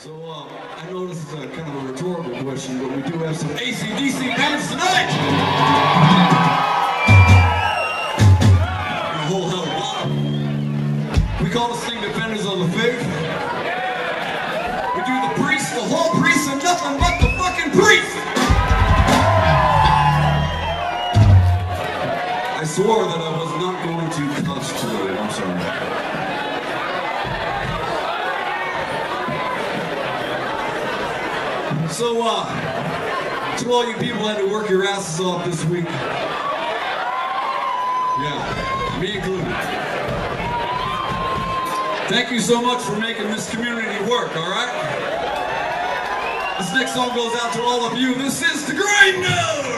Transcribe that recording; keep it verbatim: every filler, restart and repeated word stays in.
So, uh, I know this is a kind of a rhetorical question, but we do have some A C D C bands tonight! And a whole hell of a lot. We call this thing Defenders of the Faith. We do the priest, the whole priest, and nothing but the fucking priest! I swore that I was not going to cuss today, I'm sorry. So, uh, to all you people that had to work your asses off this week, yeah, me included, thank you so much for making this community work, alright? This next song goes out to all of you. This is The Grind Note!